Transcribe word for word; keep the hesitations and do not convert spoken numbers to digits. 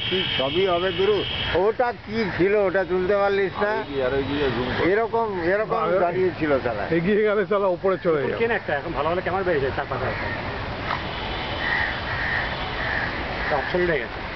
কি সবই হবে গুরু। ওটা কি ছিল ওটা তুলতে পারলিস না? এরকম এরকম দাঁড়িয়ে ছিল তারা, এগিয়ে গেলে তারা উপরে চলে যাবে। কেন একটা এখন ভালো ভালো ক্যামেরা বেরিয়েছে চার পাঁচ হাজার অপশন উঠে গেছে।